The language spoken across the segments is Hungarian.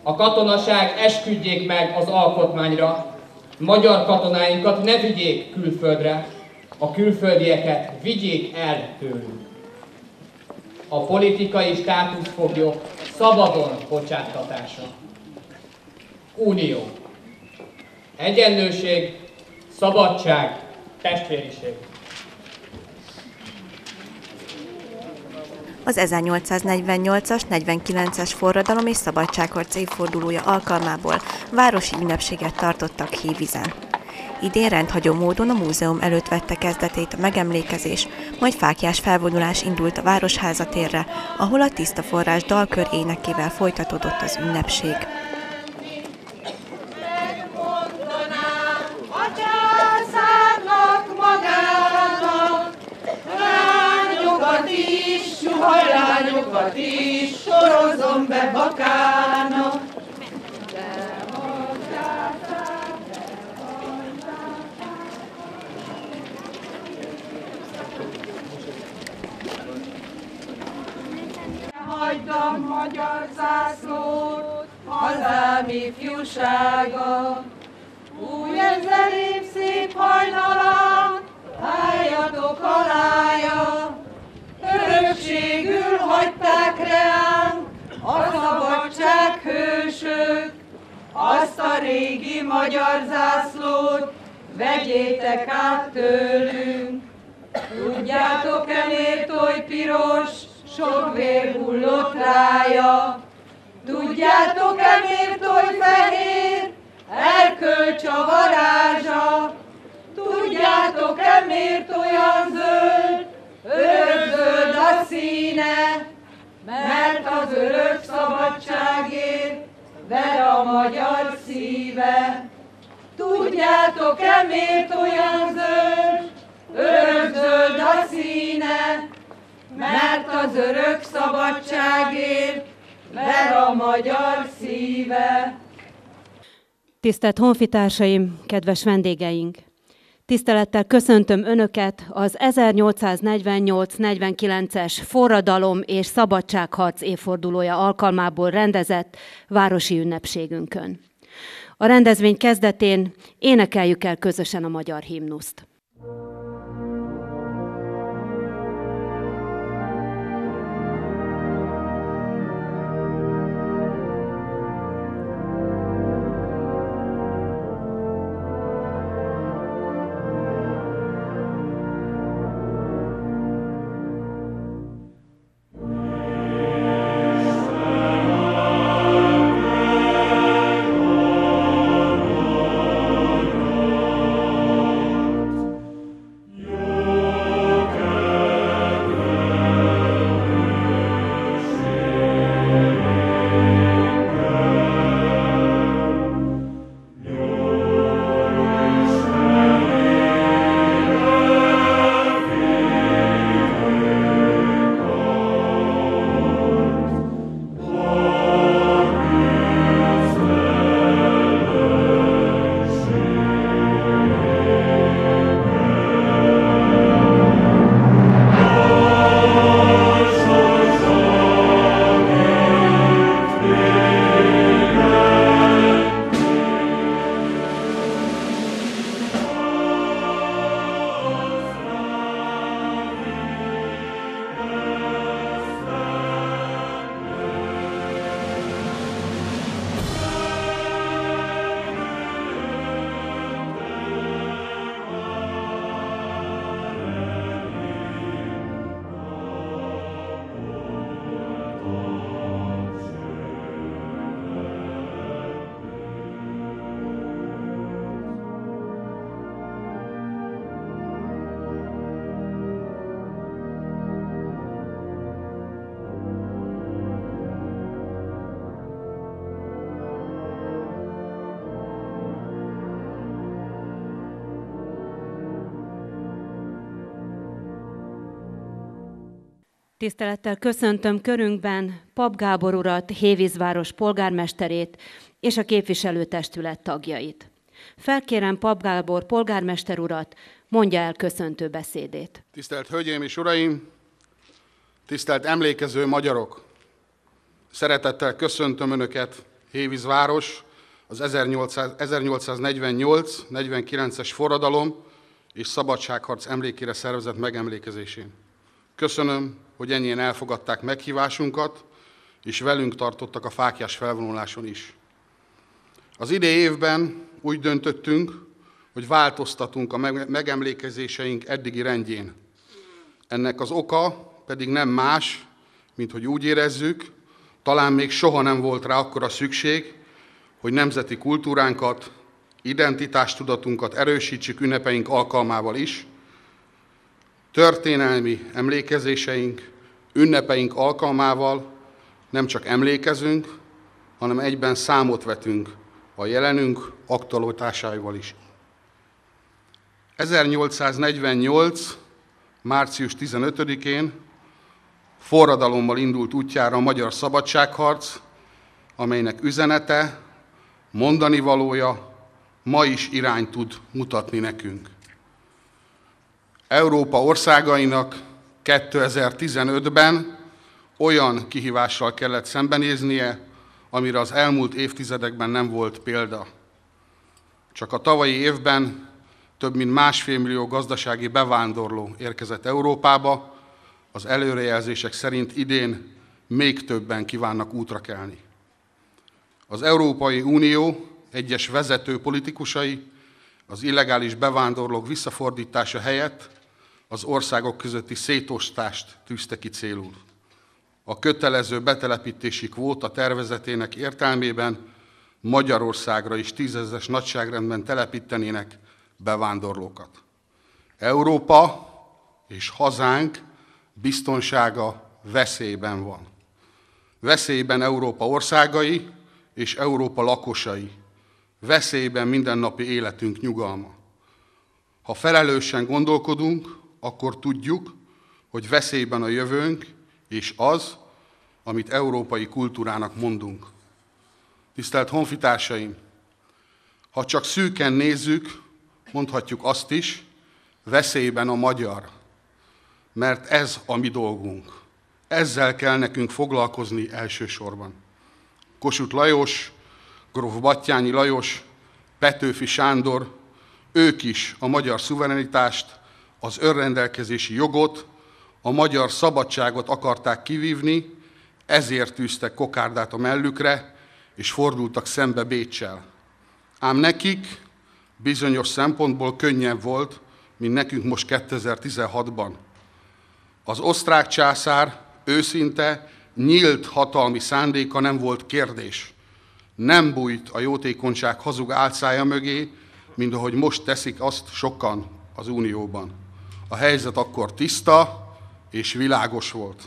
A katonaság esküdjék meg az alkotmányra, magyar katonáinkat ne vigyék külföldre, a külföldieket vigyék el tőlünk. A politikai státuszfoglyok szabadon bocsáttatása. Unió. Egyenlőség, szabadság, testvériség. Az 1848-as, 49-es forradalom és szabadságharc évfordulója alkalmából városi ünnepséget tartottak Hévízen. Idén rendhagyó módon a múzeum előtt vette kezdetét a megemlékezés, majd fáklyás felvonulás indult a Városháza térre, ahol a Tiszta Forrás dalkör énekével folytatódott az ünnepség. Lányokat is sorozom be bakának. Hagydam magyar zászlót, hazám ifjúsága. Új ezer év szép hajnalán, álljatok alája. Örökségül hagyták reánk a szabadság hősök, azt a régi magyar zászlót vegyétek át tőlünk. Tudjátok-e, miért oly piros, sok vér hullott rája? Tudjátok-e, miért oly fehér, erkölcs a varázsa? Tudjátok-e, miért olyan zöld, örökzöld a színe, mert az örök szabadságért ver a magyar szíve. Tudjátok-e, miért olyan zöld, örökzöld a színe, mert az örök szabadságért ver a magyar szíve. Tisztelt honfitársaim, kedves vendégeink! Tisztelettel köszöntöm Önöket az 1848-49-es forradalom és szabadságharc évfordulója alkalmából rendezett városi ünnepségünkön. A rendezvény kezdetén énekeljük el közösen a magyar himnuszt. Tisztelettel köszöntöm körünkben Pap Gábor urat, Hévízváros polgármesterét és a képviselőtestület tagjait. Felkérem Pap Gábor polgármester urat, mondja el köszöntő beszédét. Tisztelt Hölgyeim és Uraim, tisztelt emlékező magyarok! Szeretettel köszöntöm Önöket Hévízváros az 1848-49-es forradalom és szabadságharc emlékére szervezett megemlékezésén. Köszönöm, hogy ennyien elfogadták meghívásunkat, és velünk tartottak a fáklyás felvonuláson is. Az idei évben úgy döntöttünk, hogy változtatunk a megemlékezéseink eddigi rendjén. Ennek az oka pedig nem más, mint hogy úgy érezzük, talán még soha nem volt rá akkora szükség, hogy nemzeti kultúránkat, identitástudatunkat erősítsük ünnepeink alkalmával is. Történelmi emlékezéseink, ünnepeink alkalmával nem csak emlékezünk, hanem egyben számot vetünk a jelenünk aktualitásaival is. 1848. március 15-én forradalommal indult útjára a magyar szabadságharc, amelynek üzenete, mondanivalója ma is irányt tud mutatni nekünk. Európa országainak 2015-ben olyan kihívással kellett szembenéznie, amire az elmúlt évtizedekben nem volt példa. Csak a tavalyi évben több mint 1,5 millió gazdasági bevándorló érkezett Európába, az előrejelzések szerint idén még többen kívánnak útra kelni. Az Európai Unió egyes vezető politikusai az illegális bevándorlók visszafordítása helyett az országok közötti szétosztást tűzte ki célul. A kötelező betelepítési kvóta tervezetének értelmében Magyarországra is 10 000-es nagyságrendben telepítenének bevándorlókat. Európa és hazánk biztonsága veszélyben van. Veszélyben Európa országai és Európa lakosai. Veszélyben mindennapi életünk nyugalma. Ha felelősen gondolkodunk, akkor tudjuk, hogy veszélyben a jövőnk és az, amit európai kultúrának mondunk. Tisztelt honfitársaim! Ha csak szűken nézzük, mondhatjuk azt is, veszélyben a magyar, mert ez a mi dolgunk. Ezzel kell nekünk foglalkozni elsősorban. Kossuth Lajos, gróf Batthyány Lajos, Petőfi Sándor, ők is a magyar szuverenitást, az önrendelkezési jogot, a magyar szabadságot akarták kivívni, ezért tűztek kokárdát a mellükre, és fordultak szembe Béccsel. Ám nekik bizonyos szempontból könnyebb volt, mint nekünk most 2016-ban. Az osztrák császár őszinte, nyílt hatalmi szándéka nem volt kérdés. Nem bújt a jótékonyság hazug álcája mögé, mint ahogy most teszik azt sokan az Unióban. A helyzet akkor tiszta és világos volt.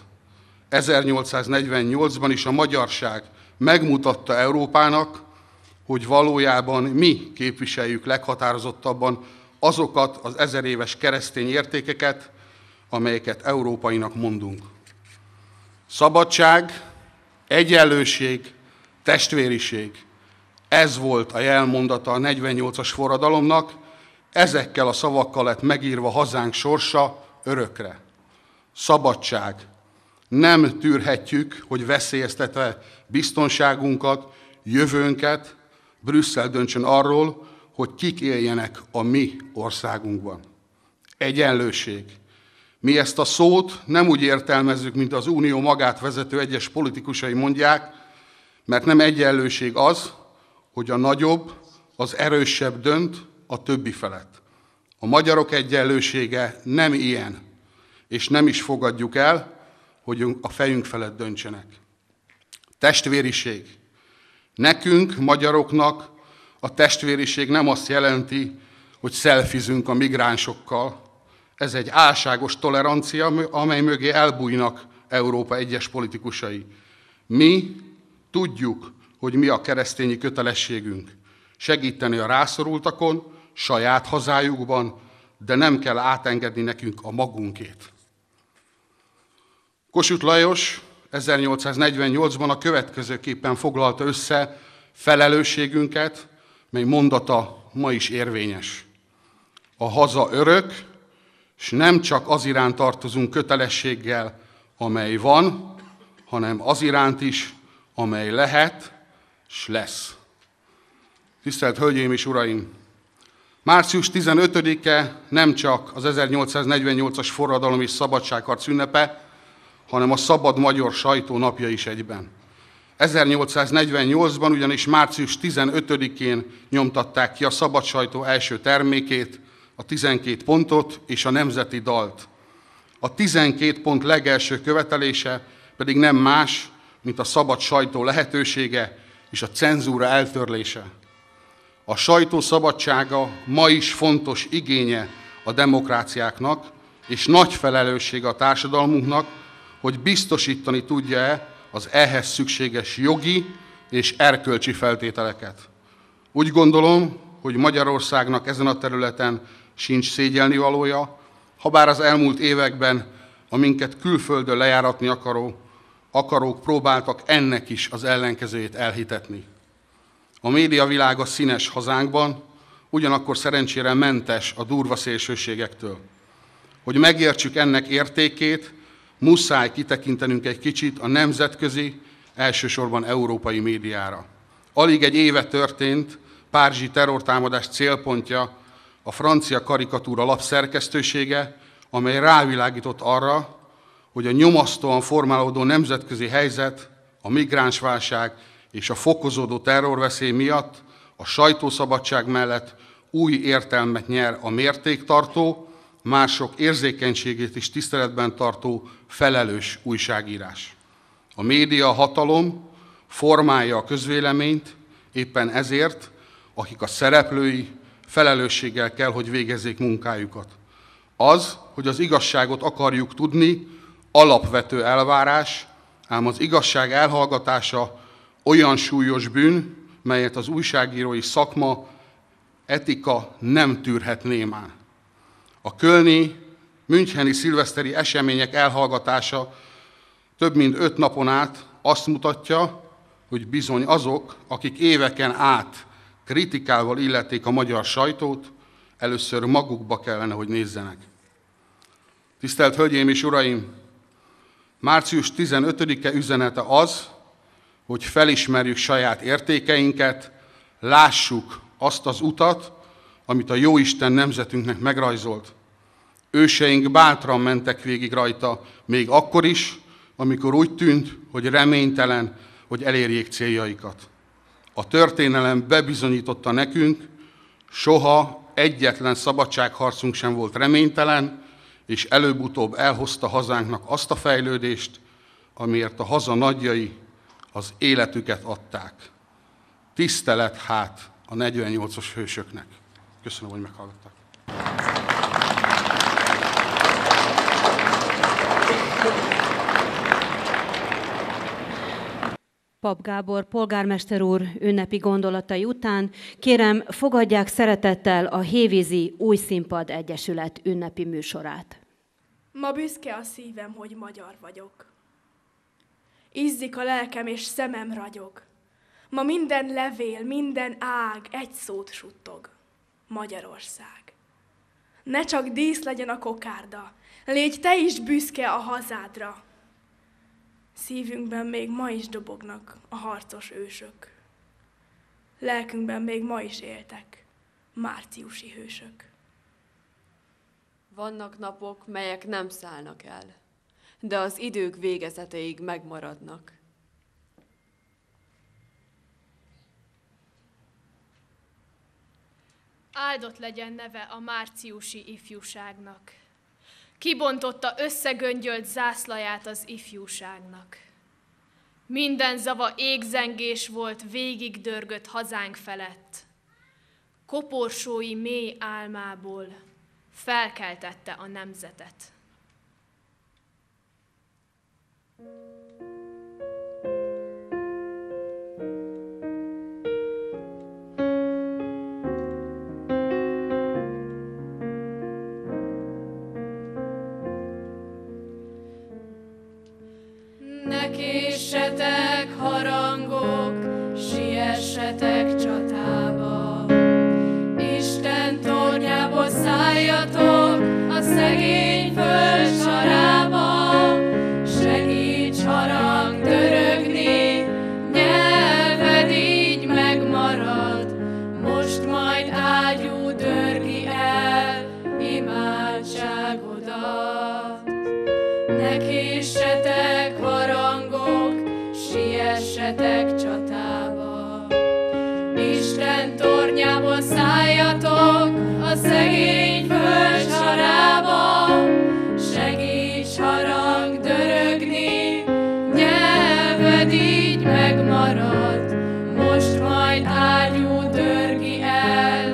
1848-ban is a magyarság megmutatta Európának, hogy valójában mi képviseljük leghatározottabban azokat az 1000 éves keresztény értékeket, amelyeket európainak mondunk. Szabadság, egyenlőség, testvériség. Ez volt a jelmondata a 48-as forradalomnak, ezekkel a szavakkal lett megírva hazánk sorsa örökre. Szabadság. Nem tűrhetjük, hogy veszélyeztetve biztonságunkat, jövőnket, Brüsszel döntsön arról, hogy kik éljenek a mi országunkban. Egyenlőség. Mi ezt a szót nem úgy értelmezzük, mint az Unió magát vezető egyes politikusai mondják, mert nem egyenlőség az, hogy a nagyobb, az erősebb dönt a többi felett. A magyarok egyenlősége nem ilyen, és nem is fogadjuk el, hogy a fejünk felett döntsenek. Testvériség. Nekünk, magyaroknak a testvériség nem azt jelenti, hogy szelfizünk a migránsokkal. Ez egy álságos tolerancia, amely mögé elbújnak Európa egyes politikusai. Mi tudjuk, hogy mi a keresztényi kötelességünk. Segíteni a rászorultakon, saját hazájukban, de nem kell átengedni nekünk a magunkét. Kossuth Lajos 1848-ban a következőképpen foglalta össze felelősségünket, mely mondata ma is érvényes. A haza örök, és nem csak az iránt tartozunk kötelességgel, amely van, hanem az iránt is, amely lehet, s lesz. Tisztelt Hölgyeim és Uraim! Március 15-e nem csak az 1848-as forradalom és szabadságharc ünnepe, hanem a szabad magyar sajtó napja is egyben. 1848-ban ugyanis március 15-én nyomtatták ki a szabad sajtó első termékét, a 12 pontot és a nemzeti dalt. A 12 pont legelső követelése pedig nem más, mint a szabad sajtó lehetősége és a cenzúra eltörlése. A sajtó szabadsága ma is fontos igénye a demokráciáknak, és nagy felelőssége a társadalmunknak, hogy biztosítani tudja-e az ehhez szükséges jogi és erkölcsi feltételeket. Úgy gondolom, hogy Magyarországnak ezen a területen sincs szégyelnivalója, habár az elmúlt években a minket külföldön lejáratni akarók próbáltak ennek is az ellenkezőjét elhitetni. A médiavilága színes hazánkban, ugyanakkor szerencsére mentes a durva szélsőségektől. Hogy megértsük ennek értékét, muszáj kitekintenünk egy kicsit a nemzetközi, elsősorban európai médiára. Alig egy éve történt párizsi terrortámadás célpontja a francia karikatúra lap szerkesztősége, amely rávilágított arra, hogy a nyomasztóan formálódó nemzetközi helyzet, a migránsválság és a fokozódó terrorveszély miatt a sajtószabadság mellett új értelmet nyer a mértéktartó, mások érzékenységét is tiszteletben tartó felelős újságírás. A média hatalom formálja a közvéleményt, éppen ezért, akik a szereplői, felelősséggel kell, hogy végezzék munkájukat. Az, hogy az igazságot akarjuk tudni, alapvető elvárás, ám az igazság elhallgatása olyan súlyos bűn, melyet az újságírói szakma, etika nem tűrhet némán. A kölni, müncheni szilveszteri események elhallgatása több mint 5 napon át azt mutatja, hogy bizony azok, akik éveken át kritikával illették a magyar sajtót, először magukba kellene, hogy nézzenek. Tisztelt Hölgyeim és Uraim! Március 15-e üzenete az, hogy felismerjük saját értékeinket, lássuk azt az utat, amit a Jóisten nemzetünknek megrajzolt. Őseink bátran mentek végig rajta, még akkor is, amikor úgy tűnt, hogy reménytelen, hogy elérjék céljaikat. A történelem bebizonyította nekünk, soha egyetlen szabadságharcunk sem volt reménytelen, és előbb-utóbb elhozta hazánknak azt a fejlődést, amiért a haza nagyjai az életüket adták. Tisztelet hát a 48-os hősöknek. Köszönöm, hogy meghallgattak. Pap Gábor polgármester úr ünnepi gondolatai után kérem, fogadják szeretettel a Hévízi Új Színpad Egyesület ünnepi műsorát. Ma büszke a szívem, hogy magyar vagyok. Izzik a lelkem és szemem ragyog. Ma minden levél, minden ág egy szót suttog. Magyarország. Ne csak dísz legyen a kokárda, légy te is büszke a hazádra. Szívünkben még ma is dobognak a harcos ősök. Lelkünkben még ma is éltek márciusi hősök. Vannak napok, melyek nem szállnak el, de az idők végezetéig megmaradnak. Áldott legyen neve a márciusi ifjúságnak. Kibontotta összegöngyölt zászlaját az ifjúságnak. Minden zava égzengés volt, végig dörgött hazánk felett. Koporsói mély álmából felkeltette a nemzetet. Ne késsetek, harangok, siessetek csatába. Isten tornyából szálljatok a szegény föld sarába. Segíts harang dörögni, nyelved a szegény föld sarába, segíts harang dörögni, nyelved így megmarad, most majd ágyú dörgi el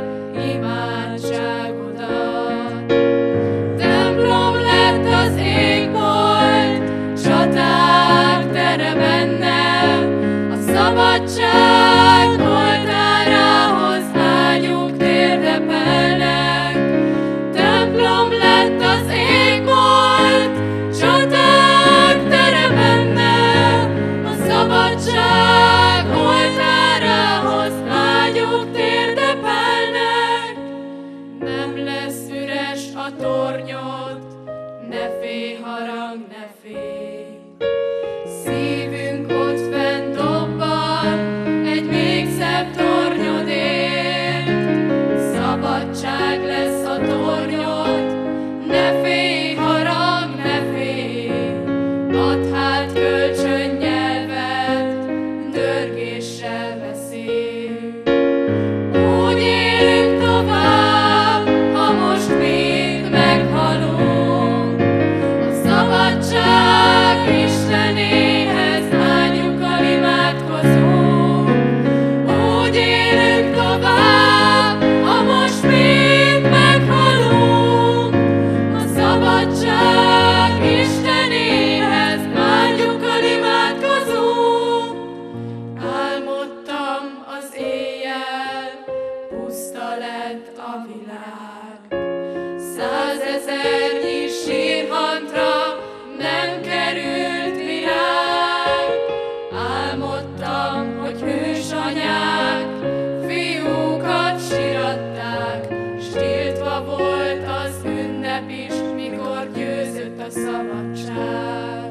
imádságodat. Templom lett az égbolt, csaták tere benne, a szabadság oltárához ágyúk térdepelnek. Templom lett az égbolt, csaták tere benne, a szabadság oltárához ágyúk térdepelnek. Nem lesz üres a tornyod, ne félj harang, ne félj. Szívünk ott fenn dobban, egy még szebb tornyodért. Szabadság lesz a tornyod, ne félj harang, ne félj. Add hát kölcsön nyelvet, dörgéssel beszél. Úgy élünk tovább, ha most mind meghalunk. A szabadság Istenéhez ágyukkal imádkozunk. Úgy élünk tovább, ha most mind meghalunk. A szabadság Istenéhez ágyukkal imádkozunk. Álmodtam az éjjel, puszta lett a világ. 100 000 sírhantra nem került virág. Álmodtam, hogy hős anyák fiúkat siratták, s tiltva volt az ünnep is, mikor győzött a szabadság.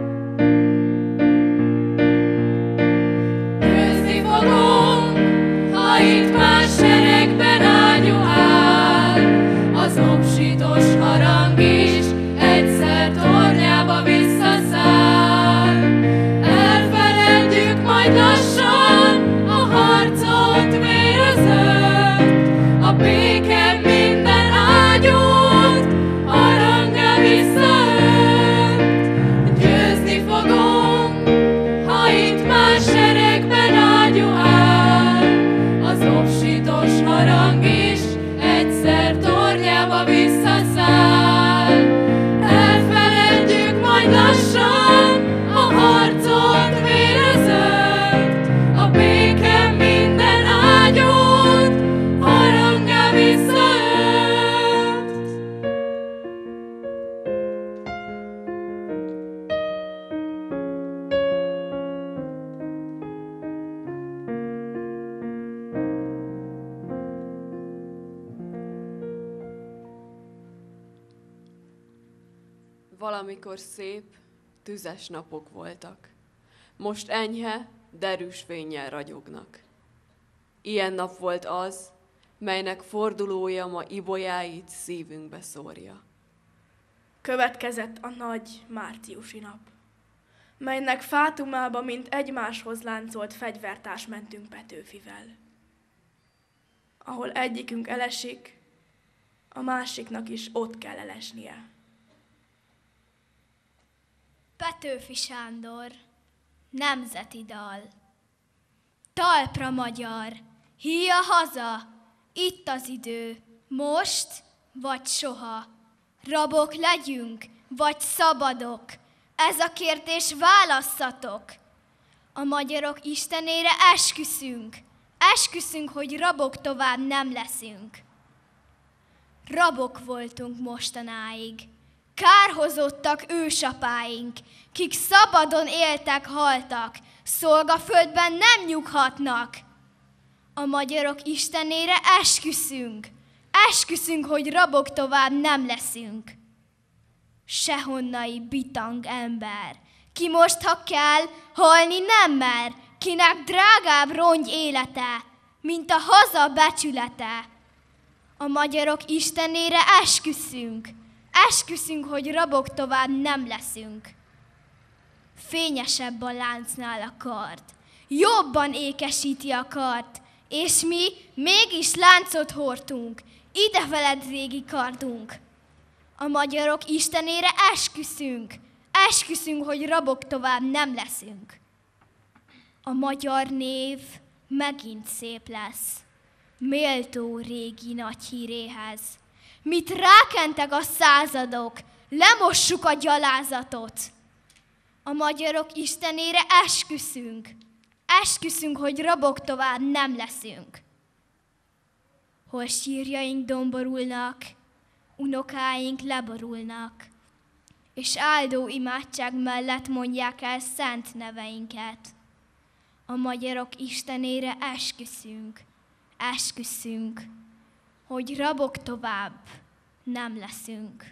Győzni fogunk, ha itt más seregben ágyú áll, az obsitos harang is egyszer tornyába visszaszáll. Elfeledjük majd lassan a harcot vérözött, a béke minden ágyút haranggá visszaölt. Győzni fogunk, ha itt más seregben ágyú áll, az obsitos harang is egyszer tornyába visszaszáll. Elfeledjük majd lassan a harcot vérözött, a béke minden ágyút haranggá visszaölt. Valamikor szép, tüzes napok voltak. Most enyhe, derűs fénnyel ragyognak. Ilyen nap volt az, melynek fordulója ma ibolyáit szívünkbe szórja. Következett a nagy márciusi nap, melynek Fátumába, mint egymáshoz láncolt fegyvertárs mentünk Petőfivel. Ahol egyikünk elesik, a másiknak is ott kell elesnie. Petőfi Sándor, nemzeti dal. Talpra magyar, híja haza, itt az idő, most vagy soha. Rabok legyünk, vagy szabadok, ez a kérdés, válasszatok. A magyarok istenére esküszünk, hogy rabok tovább nem leszünk. Rabok voltunk mostanáig, kárhozottak ősapáink, kik szabadon éltek, haltak, szolgaföldben nem nyughatnak. A magyarok istenére esküszünk, hogy rabok tovább nem leszünk. Sehonnai bitang ember, ki most, ha kell, halni nem mer, kinek drágább rongy élete, mint a haza becsülete. A magyarok istenére esküszünk, hogy rabok tovább nem leszünk. Fényesebb a láncnál a kard, jobban ékesíti a kart, és mi mégis láncot hordtunk, ide veled régi kardunk. A magyarok istenére esküszünk, hogy rabok tovább nem leszünk. A magyar név megint szép lesz, méltó régi nagy híréhez. Mit rákentek a századok, lemossuk a gyalázatot. A magyarok istenére esküszünk, hogy rabok tovább nem leszünk. Hol sírjaink domborulnak, unokáink leborulnak, és áldó imádság mellett mondják el szent neveinket. A magyarok istenére esküszünk, hogy rabok tovább nem leszünk.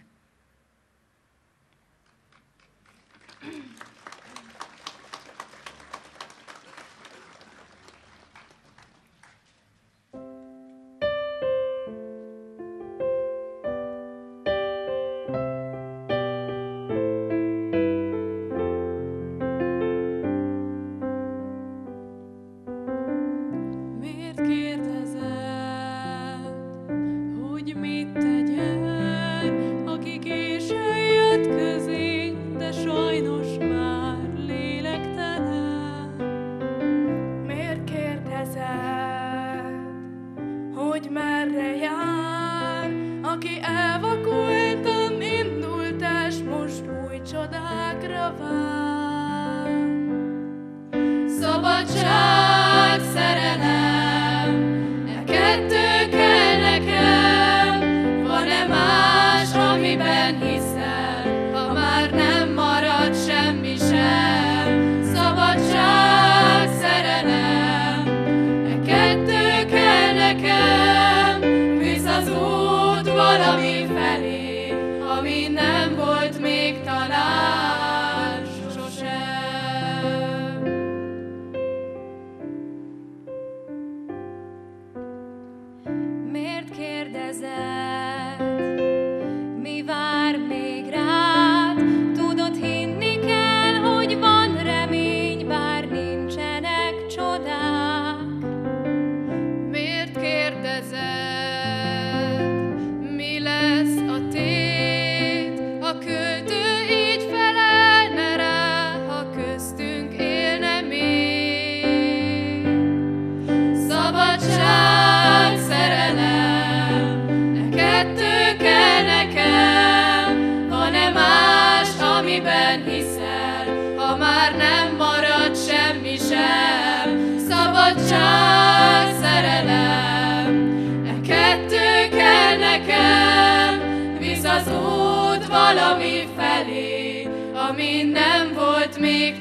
Valami felé, ami nem volt még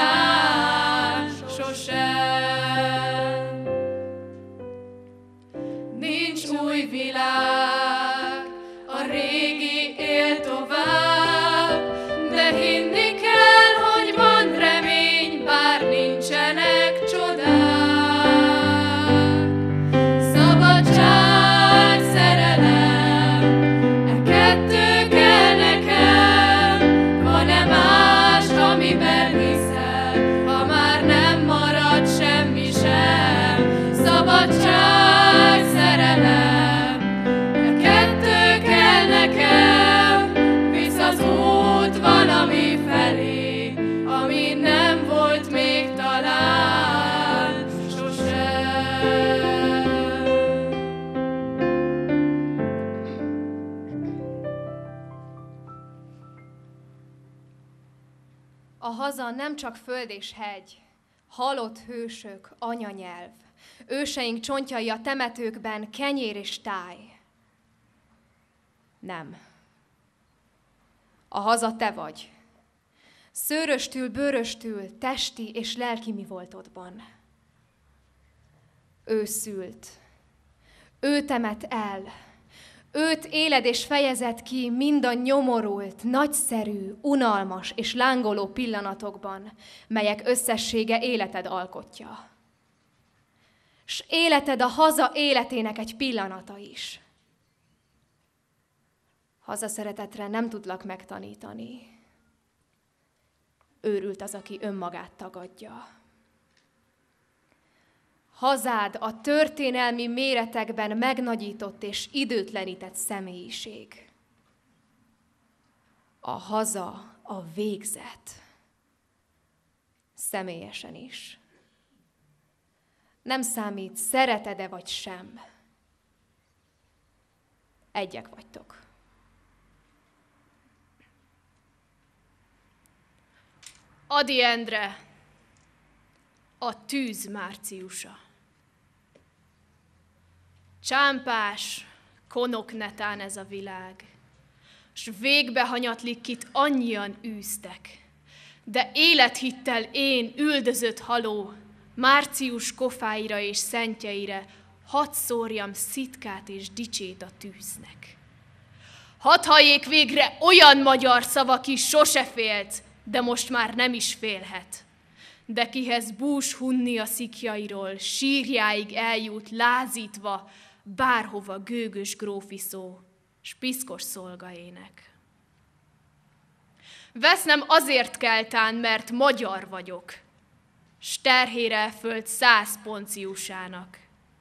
talán sosem. Nincs új világ, a régi él tovább, de hinni kell, hogy van remény, bár nincsenek csodák. Szabadság, szerelem, e kettő kell nekem, van-e más, amiben hiszel, ha már nem marad semmi sem. Szabadság, szerelem, e kettő kell nekem, visz az út valami felé, ami nem volt még talán sosem. A haza nem csak föld és hegy, halott hősök, anyanyelv, őseink csontjai a temetőkben, kenyér és táj. Nem. A haza te vagy. Szőröstül, bőröstül, testi és lelki mi voltodban. Ő szült. Ő temet el. Őt éled és fejezed ki mind a nyomorult, nagyszerű, unalmas és lángoló pillanatokban, melyek összessége életed alkotja. S életed a haza életének egy pillanata is. Hazaszeretetre nem tudlak megtanítani. Őrült az, aki önmagát tagadja. Hazád a történelmi méretekben megnagyított és időtlenített személyiség. A haza a végzet. Személyesen is. Nem számít, szereted-e vagy sem. Egyek vagytok. Ady Endre, a tűz márciusa. Csámpás, konoknetán ez a világ, s végbe hanyatlik, kit annyian űztek. De élethittel én, üldözött haló, március kofáira és szentjeire, hadd szórjam szitkát és dicsét a tűznek. Hadd halljék végre olyan magyar szava, ki sose félt, de most már nem is félhet. De kihez bús hunni a szikjairól, sírjáig eljut lázítva, bárhova gőgös grófi szó, s piszkos szolgaének. Vesznem azért keltán, mert magyar vagyok, s terhére föld 100 Ponciusának.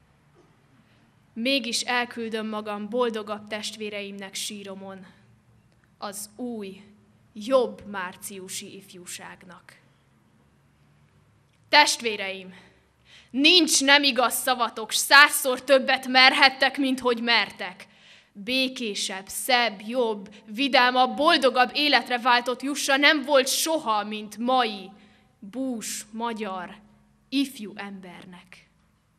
Mégis elküldöm magam boldogabb testvéreimnek síromon, az új, jobb márciusi ifjúságnak. Testvéreim, nincs nem igaz szavatok, s 100-szor többet merhettek, mint hogy mertek. Békésebb, szebb, jobb, vidámabb, boldogabb életre váltott jussa nem volt soha, mint mai, bús, magyar, ifjú embernek.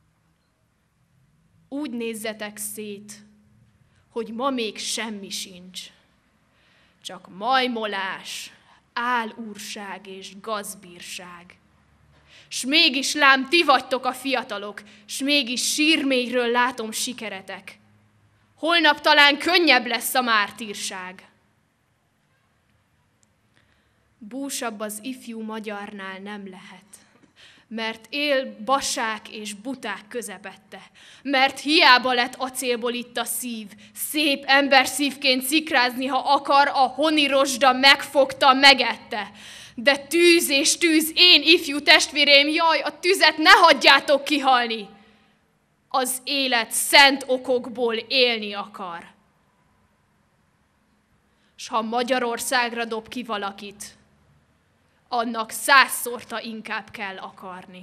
Úgy nézzetek szét, hogy ma még semmi sincs, csak majmolás, álúrság és gazbírság. S mégis lám, ti vagytok a fiatalok, s mégis sírmélyről látom sikeretek. Holnap talán könnyebb lesz a mártírság. Búsabb az ifjú magyarnál nem lehet, mert él basák és buták közepette, mert hiába lett acélból itt a szív, szép ember szívként szikrázni, ha akar, a honi rozsda megfogta, megette. De tűz és tűz, én ifjú testvéreim, jaj, a tüzet ne hagyjátok kihalni! Az élet szent okokból élni akar. S ha Magyarországra dob ki valakit, annak 100-szorta inkább kell akarni.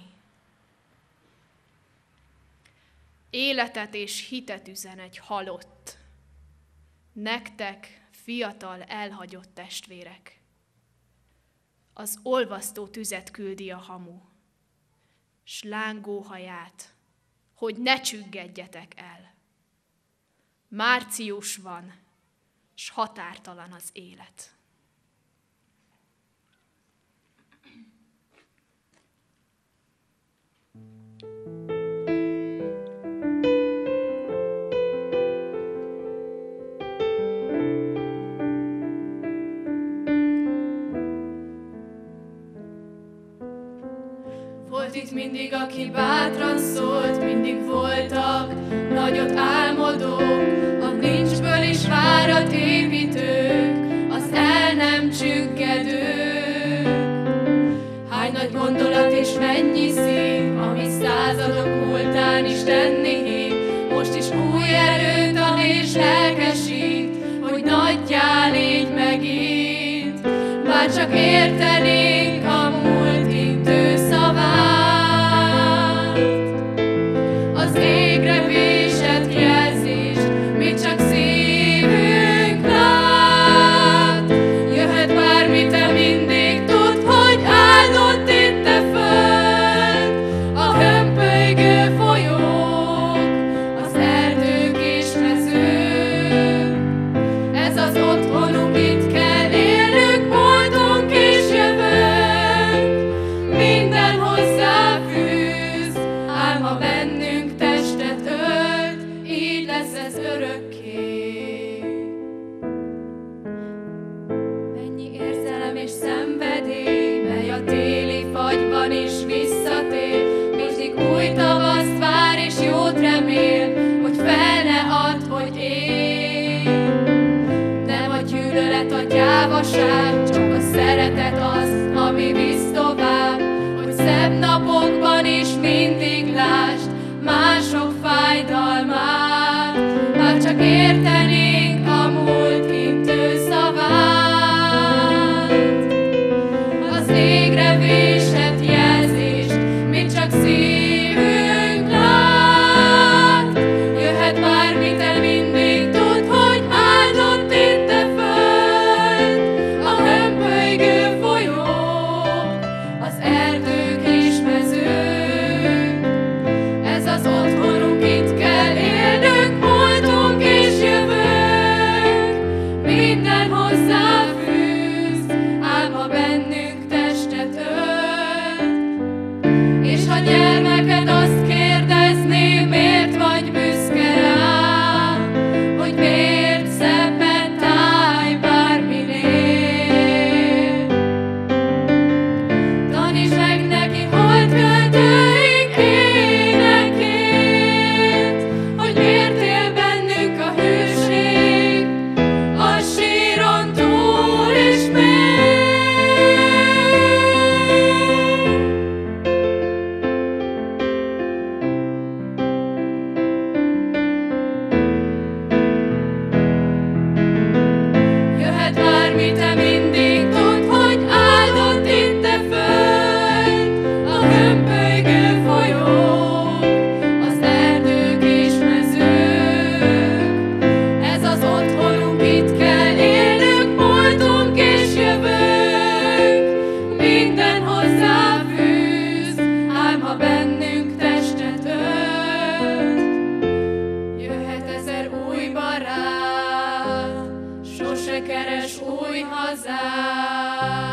Életet és hitet üzen egy halott, nektek, fiatal, elhagyott testvérek. Az olvasztó tüzet küldi a hamu, s lángóhaját, hogy ne csüggedjetek el. Március van, s határtalan az élet. Volt itt mindig, aki bátran szólt, mindig voltak nagyot álmodók, a nincsből is várat építők, az el nem csüggedők. Hány nagy gondolat és mennyi szív, ami századok múltán Istenné hív, most is új erőt ad és lelkesít, hogy nagyjá légy megint. Bár csak értenénk a múlt intő szavát, az égre vésett jelzést, mi csak szívünk lát. Jöhet bármi, te mindig tudd, hogy áldott itt a föld, a hömpölygő folyók, az erdők és mezők. Ez az otthonunk, itt kell élnünk, boldog és jövőnk. Minden hozzáfűz, ám ha bennünk testet ölt, így lesz ez örökké. Mennyi érzelem és szenvedély, mely a téli fagyban is visszatér, mindig új tavaszt vár és jót remél, hogy fel ne add, hogy élj. Nem a gyűlölet, a gyávaság, csak a szeretet az, ami visz tovább, hogy szebb napokban is mindig lásd, mások fájdalmát, ha csak értenénk a múlt intő szavát. Az égre vésett jelzést, mit csak szívünk lát, jöhet bármi, te mindig tudd, hogy áldott itt a föld, a hömpölygő folyók, az erdők és mezők. Ez az otthonunk, itt kell élnünk, múltunk és jövőnk, minden hozzáfűz, ám ha bennünk testet ölt. És ha gyermeked azt kérdezné, miért vagy büszke rá, hogy miért szebben táj bárminél. Tanítsd meg neki, hogy költőink énekét, hogy miért él bennünk a hőség, a síron túl is még. Jöhet bármi, te mindig tudd, hogy áldott itt a föld, a hömpölygő folyók, az erdők és mezők. Ez az otthonunk, itt kell élnünk, múltunk és jövőnk, minden hozzáfűz, ám ha bennünk testet ölt. Jöhet ezer új barát, sose keres új hazát.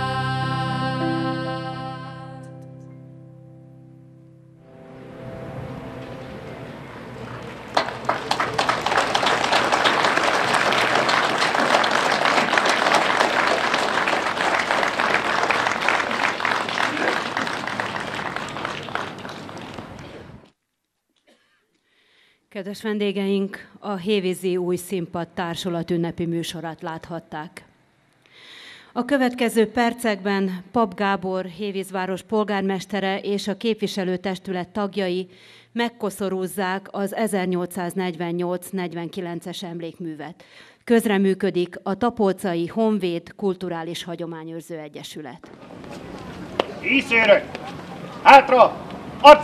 Kedves vendégeink, a Hévízi Új Színpad Társulat ünnepi műsorát láthatták. A következő percekben Papp Gábor Hévízváros polgármestere és a képviselőtestület tagjai megkoszorúzzák az 1848-49-es emlékművet. Közreműködik a Tapolcai Honvéd Kulturális Hagyományőrző Egyesület. Íszérek! Hátra! Arc!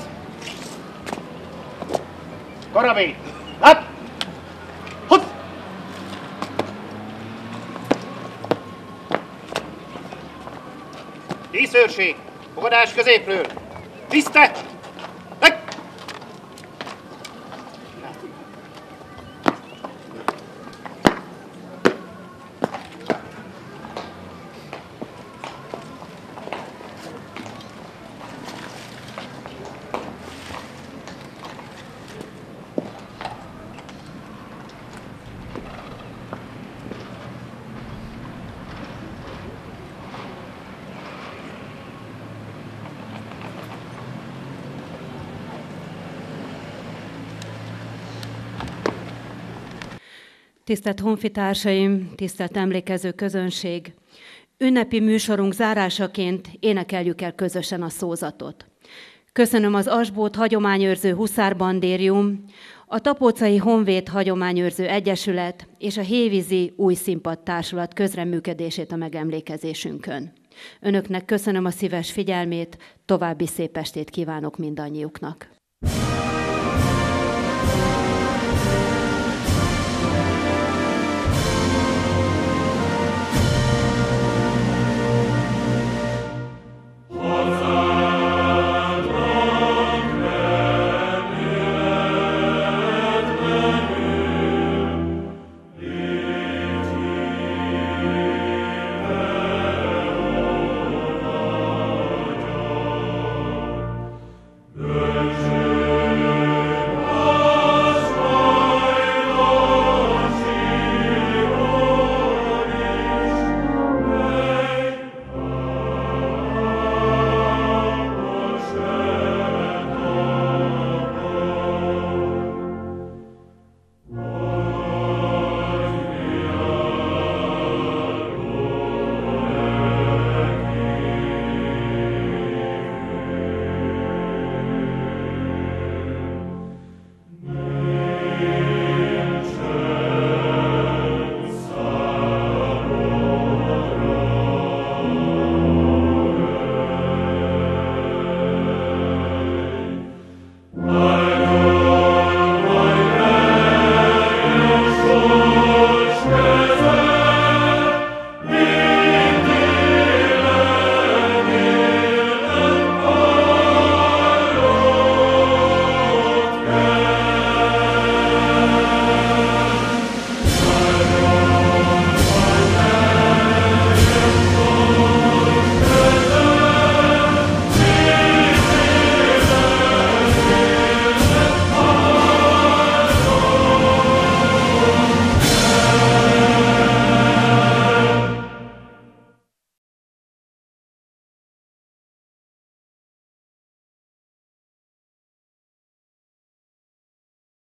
Karabé! Lát! Hopp! Díszőrség! Fogadás középről! Tiszte! Meg! Tisztelt honfitársaim, tisztelt emlékező közönség! Ünnepi műsorunk zárásaként énekeljük el közösen a szózatot. Köszönöm az Asbót Hagyományőrző Huszárbandérium, a Tapolcai Honvéd Hagyományőrző Egyesület és a Hévízi Új Színpad Társulat közreműködését a megemlékezésünkön. Önöknek köszönöm a szíves figyelmét, további szép estét kívánok mindannyiuknak.